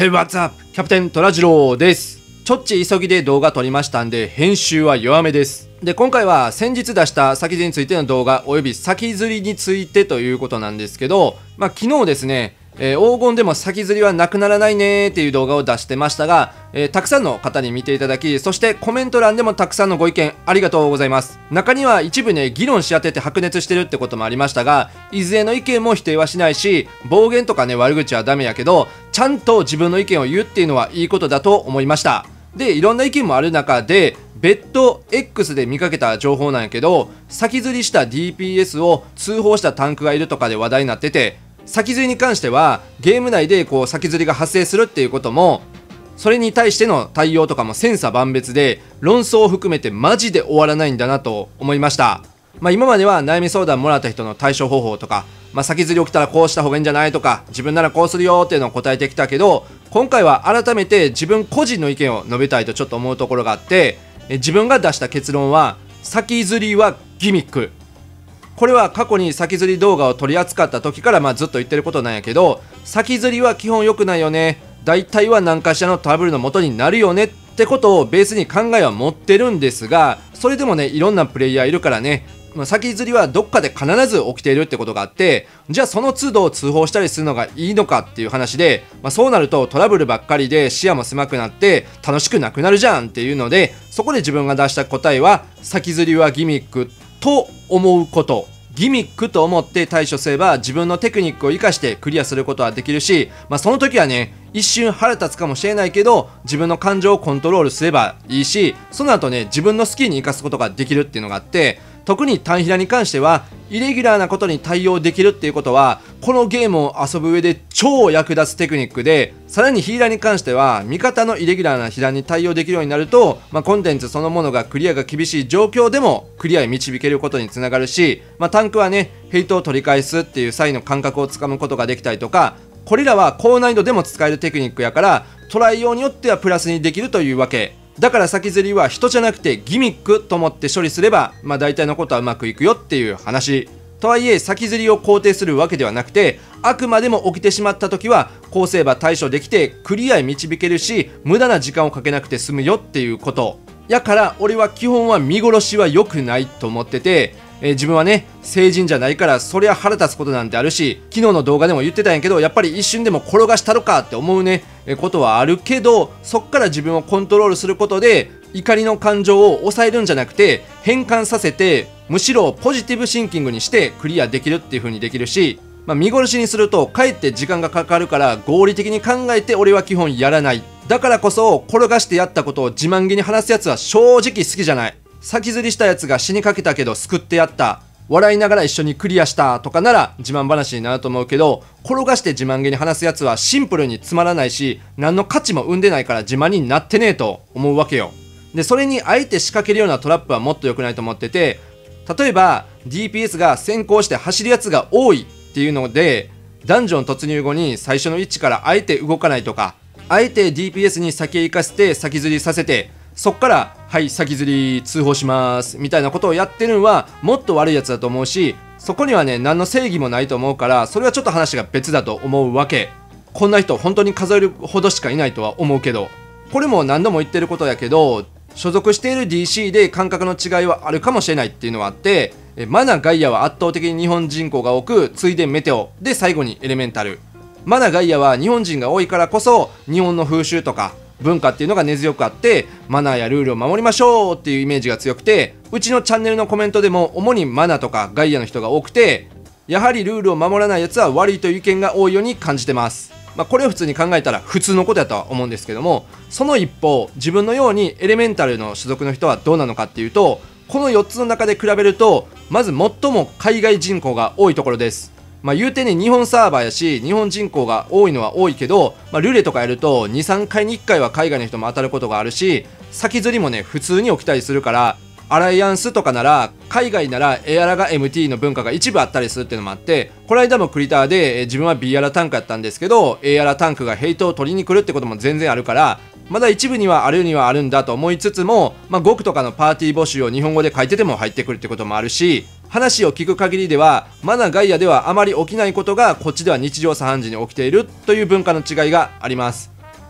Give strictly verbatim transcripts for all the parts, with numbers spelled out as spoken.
Hey, what's up? キャプテントラジローです。ちょっち急ぎで動画撮りましたんで、編集は弱めです。で、今回は先日出した先釣りについての動画および先釣りについてということなんですけど、まあ昨日ですね、えー、黄金でも先釣りはなくならないねーっていう動画を出してましたが、えー、たくさんの方に見ていただき、そしてコメント欄でもたくさんのご意見ありがとうございます。中には一部ね、議論し合ってて白熱してるってこともありましたが、いずれの意見も否定はしないし、暴言とかね、悪口はダメやけど、ちゃんと自分の意見を言うっていうのはいいことだと思いました。で、いろんな意見もある中で、別途 X で見かけた情報なんやけど、先釣りした ディーピーエス を通報したタンクがいるとかで話題になってて、先釣りに関してはゲーム内でこう先釣りが発生するっていうことも、それに対しての対応とかも千差万別で、論争を含めてマジで終わらないんだなと思いました。まあ今までは悩み相談もらった人の対処方法とか、まあ先釣り起きたらこうした方がいいんじゃないとか、自分ならこうするよっていうのを答えてきたけど、今回は改めて自分個人の意見を述べたいとちょっと思うところがあって、え自分が出した結論は、先釣りはギミック。これは過去に先釣り動画を取り扱った時からまあずっと言ってることなんやけど、先釣りは基本良くないよね、大体は何かしらのトラブルの元になるよねってことをベースに考えは持ってるんですが、それでもね、いろんなプレイヤーいるからね、まあ、先釣りはどっかで必ず起きているってことがあって、じゃあその都度通報したりするのがいいのかっていう話で、まあ、そうなるとトラブルばっかりで視野も狭くなって楽しくなくなるじゃんっていうので、そこで自分が出した答えは、先釣りはギミックと思うこと。ギミックと思って対処すれば自分のテクニックを生かしてクリアすることはできるし、まあ、その時はね、一瞬腹立つかもしれないけど自分の感情をコントロールすればいいし、その後ね、自分の好きに生かすことができるっていうのがあって、特に単平に関してはイレギュラーなことに対応できるっていうことは、このゲームを遊ぶ上で超役立つテクニックで、さらにヒーラーに関しては味方のイレギュラーな被弾に対応できるようになると、まあ、コンテンツそのものがクリアが厳しい状況でもクリアに導けることにつながるし、まあ、タンクはね、ヘイトを取り返すっていう際の感覚をつかむことができたりとか、これらは高難易度でも使えるテクニックやから、トライ用によってはプラスにできるというわけだから、先釣りは人じゃなくてギミックと思って処理すれば、まあ大体のことはうまくいくよっていう話。とはいえ、先釣りを肯定するわけではなくて、あくまでも起きてしまった時はこうすれば対処できてクリアへ導けるし、無駄な時間をかけなくて済むよっていうことやから、俺は基本は見殺しは良くないと思ってて、えー、自分はね、成人じゃないからそりゃ腹立つことなんてあるし、昨日の動画でも言ってたんやけど、やっぱり一瞬でも転がしたろかって思うね、えー、ことはあるけど、そっから自分をコントロールすることで怒りの感情を抑えるんじゃなくて変換させて、むしろポジティブシンキングにしてクリアできるっていう風にできるし、まあ、見殺しにするとかえって時間がかかるから、合理的に考えて俺は基本やらない。だからこそ転がしてやったことを自慢げに話すやつは正直好きじゃない。先釣りしたやつが死にかけたけど救ってやった、笑いながら一緒にクリアしたとかなら自慢話になると思うけど、転がして自慢げに話すやつはシンプルにつまらないし、何の価値も生んでないから自慢になってねえと思うわけよ。で、それにあえて仕掛けるようなトラップはもっと良くないと思ってて、例えば ディーピーエス が先行して走るやつが多いっていうので、ダンジョン突入後に最初の位置からあえて動かないとか、あえて ディーピーエス に先へ行かせて先釣りさせて、そっからはい先釣り通報しますみたいなことをやってるのはもっと悪いやつだと思うし、そこにはね、何の正義もないと思うから、それはちょっと話が別だと思うわけ。こんな人本当に数えるほどしかいないとは思うけど、これも何度も言ってることやけど、所属している ディーシー で感覚の違いはあるかもしれないっていうのはあって、マナガイアは圧倒的に日本人口が多く、次いでメテオで最後にエレメンタル。マナガイアは日本人が多いからこそ日本の風習とか文化っていうのが根強くあって、マナーやルールを守りましょうっていうイメージが強くて、うちのチャンネルのコメントでも主にマナとかガイアの人が多くて、やはりルールを守らないやつは悪いという意見が多いように感じてます。まあ、これを普通に考えたら普通のことやとは思うんですけども、その一方、自分のようにエレメンタルの所属の人はどうなのかっていうと、このよっつの中で比べると、まず最も海外人口が多いところです。まあ言うてね、日本サーバーやし、日本人口が多いのは多いけど、まあ、ルレとかやるとに、さんかいにいっかいは海外の人も当たることがあるし、先釣りもね、普通に起きたりするから、アライアンスとかなら、海外なら A アラが エムティー の文化が一部あったりするっていうのもあって、この間もクリターで、え自分は B アラタンクやったんですけど、A アラタンクがヘイトを取りに来るってことも全然あるから、まだ一部にはあるにはあるんだと思いつつも、まあ、ごくとかのパーティー募集を日本語で書いてても入ってくるってこともあるし、話を聞く限りではマナガイアではあまり起きないことがこっちでは日常茶飯事に起きているという文化の違いがあります。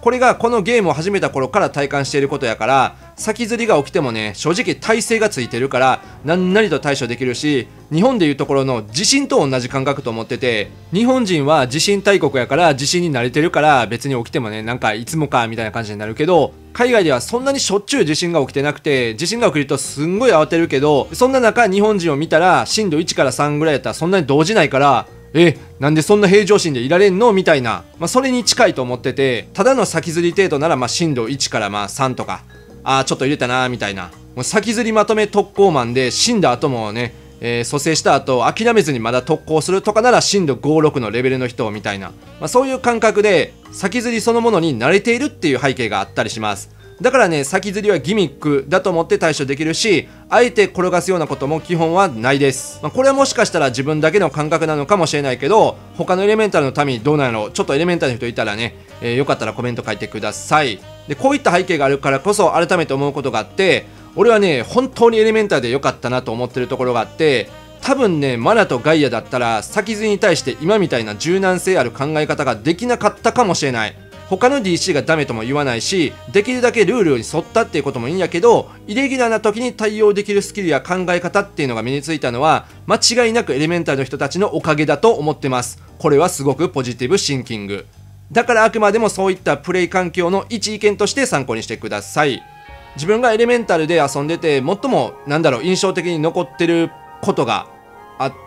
これがこのゲームを始めた頃から体感していることやから、先釣りが起きてもね、正直耐性がついてるから何なりと対処できるし、日本でいうところの地震と同じ感覚と思ってて、日本人は地震大国やから地震に慣れてるから別に起きてもね、なんかいつもかみたいな感じになるけど、海外ではそんなにしょっちゅう地震が起きてなくて、地震が起きるとすんごい慌てるけど、そんな中日本人を見たら震度いちからさんぐらいやったらそんなに動じないから、え、なんでそんな平常心でいられんのみたいな、まあ、それに近いと思ってて、ただの先釣り程度ならまあ震度いちからまあさんとか、あーちょっと入れたなーみたいな、もう先釣りまとめ特攻マンで死んだ後もね、えー、蘇生した後諦めずにまだ特攻するとかなら震度ご、ろくのレベルの人みたいな、まあ、そういう感覚で先釣りそのものに慣れているっていう背景があったりします。だからね、先釣りはギミックだと思って対処できるし、あえて転がすようなことも基本はないです。まあ、これはもしかしたら自分だけの感覚なのかもしれないけど、他のエレメンタルの民どうなんやろう、ちょっとエレメンタルの人いたらね、えー、よかったらコメント書いてください。で、こういった背景があるからこそ改めて思うことがあって、俺はね、本当にエレメンタルでよかったなと思ってるところがあって、多分ね、マナとガイアだったら先釣りに対して今みたいな柔軟性ある考え方ができなかったかもしれない。他の ディーシー がダメとも言わないし、できるだけルールに沿ったっていうこともいいんやけど、イレギュラーな時に対応できるスキルや考え方っていうのが身についたのは間違いなくエレメンタルの人たちのおかげだと思ってます。これはすごくポジティブシンキングだから、あくまでもそういったプレイ環境の一意見として参考にしてください。自分がエレメンタルで遊んでて最もなんだろう印象的に残ってることがあって、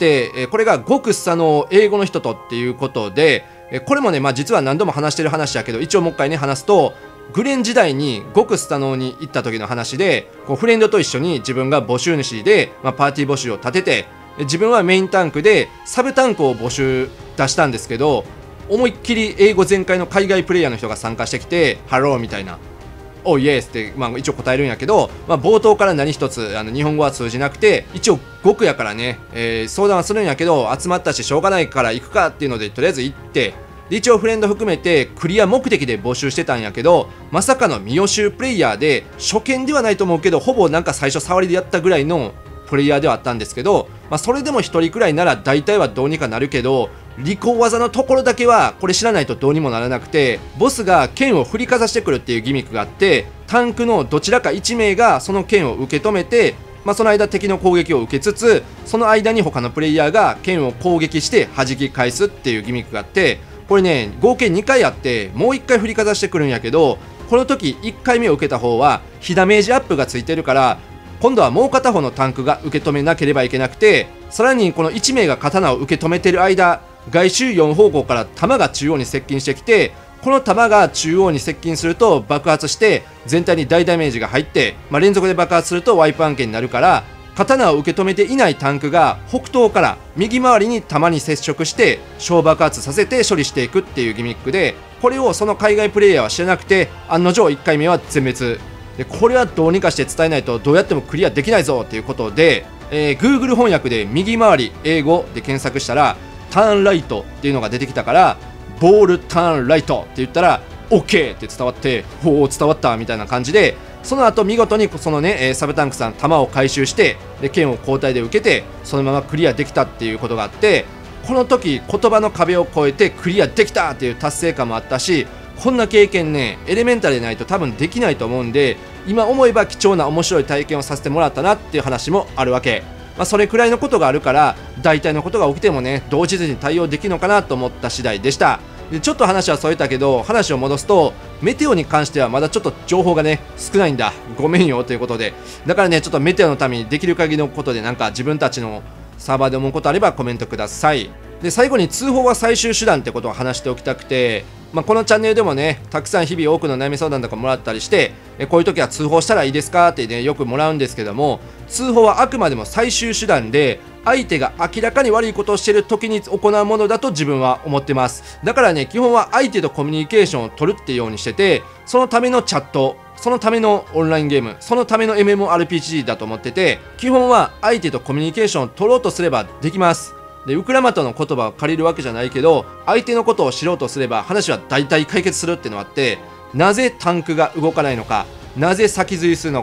これが極左の英語の人とっていうことで、これもね、まあ、実は何度も話してる話やけど、一応もう一回ね話すと、グレン時代に極スタノーに行った時の話で、こうフレンドと一緒に自分が募集主で、まあ、パーティー募集を立てて、自分はメインタンクでサブタンクを募集出したんですけど、思いっきり英語全開の海外プレイヤーの人が参加してきて、ハローみたいな、おイエスって、まあ、一応答えるんやけど、まあ、冒頭から何一つあの日本語は通じなくて、一応極やからね、えー、相談はするんやけど、集まったししょうがないから行くかっていうのでとりあえず行って、で一応フレンド含めてクリア目的で募集してたんやけど、まさかの未予習プレイヤーで、初見ではないと思うけどほぼなんか最初触りでやったぐらいのプレイヤーではあったんですけど、まあ、それでもひとりくらいなら大体はどうにかなるけど、利口技のところだけはこれ知らないとどうにもならなくて、ボスが剣を振りかざしてくるっていうギミックがあって、タンクのどちらかいち名がその剣を受け止めて、まあ、その間敵の攻撃を受けつつ、その間に他のプレイヤーが剣を攻撃して弾き返すっていうギミックがあって、これね合計にかいあって、もういっかい振りかざしてくるんやけど、この時いっかいめを受けた方は被ダメージアップがついてるから、今度はもう片方のタンクが受け止めなければいけなくて、さらにこのいち名が刀を受け止めてる間、外周よん方向から弾が中央に接近してきて、この弾が中央に接近すると爆発して全体に大ダメージが入って、まあ、連続で爆発するとワイプ案件になるから、刀を受け止めていないタンクが北東から右回りに弾に接触して小爆発させて処理していくっていうギミックで、これをその海外プレイヤーは知らなくて、案の定いっかいめは全滅で、これはどうにかして伝えないとどうやってもクリアできないぞっていうことで、えー、Google 翻訳で右回り英語で検索したらターンライトっていうのが出てきたから、ボールターンライトって言ったら OK って伝わって、おお伝わったみたいな感じで、その後見事にそのねサブタンクさん弾を回収して、で剣を交代で受けてそのままクリアできたっていうことがあって、この時言葉の壁を越えてクリアできたっていう達成感もあったし、こんな経験ねエレメンタルでないと多分できないと思うんで、今思えば貴重な面白い体験をさせてもらったなっていう話もあるわけ。まあ、それくらいのことがあるから、大体のことが起きてもね動じずに対応できるのかなと思った次第でした。でちょっと話はそれたけど、話を戻すとメテオに関してはまだちょっと情報がね少ないんだ、ごめんよということで、だからねちょっとメテオのためにできる限りのことで、なんか自分たちのサーバーで思うことあればコメントください。で最後に通報は最終手段ってことを話しておきたくて、まあ、このチャンネルでもねたくさん日々多くの悩み相談とかもらったりして、えこういう時は通報したらいいですかってねよくもらうんですけども、通報はあくまでも最終手段で、相手が明らかに悪いことをしている時に行うものだと自分は思ってます。だからね基本は相手とコミュニケーションを取るっていうようにしてて、そのためのチャット、そのためのオンラインゲーム、そのための エムエムオーアールピージー だと思ってて、基本は相手とコミュニケーションを取ろうとすればできます。でウクラマトの言葉を借りるわけじゃないけど、相手のことを知ろうとすれば話は大体解決するっていうのがあって、なぜタンクが動かないのか、なぜ先釣りするのか、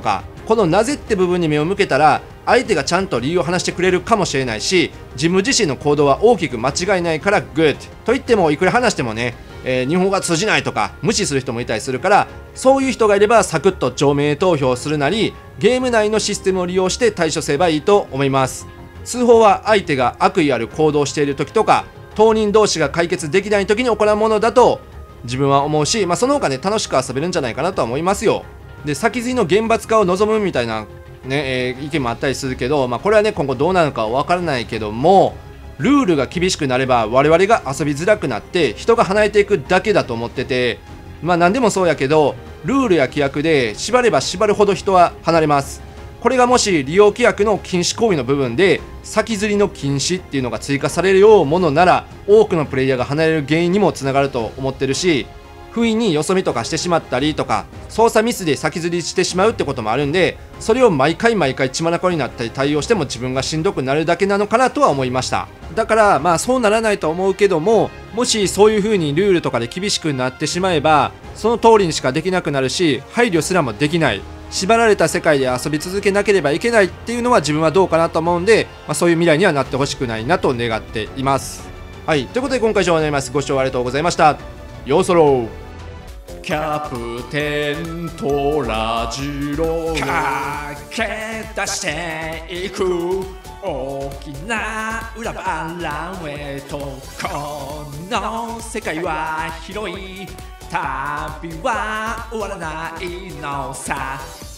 このなぜって部分に目を向けたら相手がちゃんと理由を話してくれるかもしれないし、自分自身の行動は大きく間違いないからグッドと言ってもいくら話してもね、えー、日本語が通じないとか無視する人もいたりするから、そういう人がいればサクッと上名投票するなりゲーム内のシステムを利用して対処すればいいと思います。通報は相手が悪意ある行動をしている時とか当人同士が解決できない時に行うものだと自分は思うし、まあ、その他ね楽しく遊べるんじゃないかなとは思いますよ。で先釣りの厳罰化を望むみたいな、ねえー、意見もあったりするけど、まあ、これはね今後どうなるかは分からないけども、ルールが厳しくなれば我々が遊びづらくなって人が離れていくだけだと思ってて、まあ何でもそうやけどルールや規約で縛れば縛るほど人は離れます。これがもし利用規約の禁止行為の部分で先釣りの禁止っていうのが追加されるようなものなら多くのプレイヤーが離れる原因にもつながると思ってるし、不意によそ見とかしてしまったりとか操作ミスで先釣りしてしまうってこともあるんで、それを毎回毎回血眼になったり対応しても自分がしんどくなるだけなのかなとは思いました。だからまあそうならないと思うけども、もしそういう風にルールとかで厳しくなってしまえばその通りにしかできなくなるし、配慮すらもできない、縛られた世界で遊び続けなければいけないっていうのは自分はどうかなと思うんで、まあ、そういう未来にはなってほしくないなと願っています。はい、ということで今回以上になります。ご視聴ありがとうございました。ようそろキャプテントラジロー駆け出していく大きな裏腹へと、この世界は広い、旅は終わらないのさ。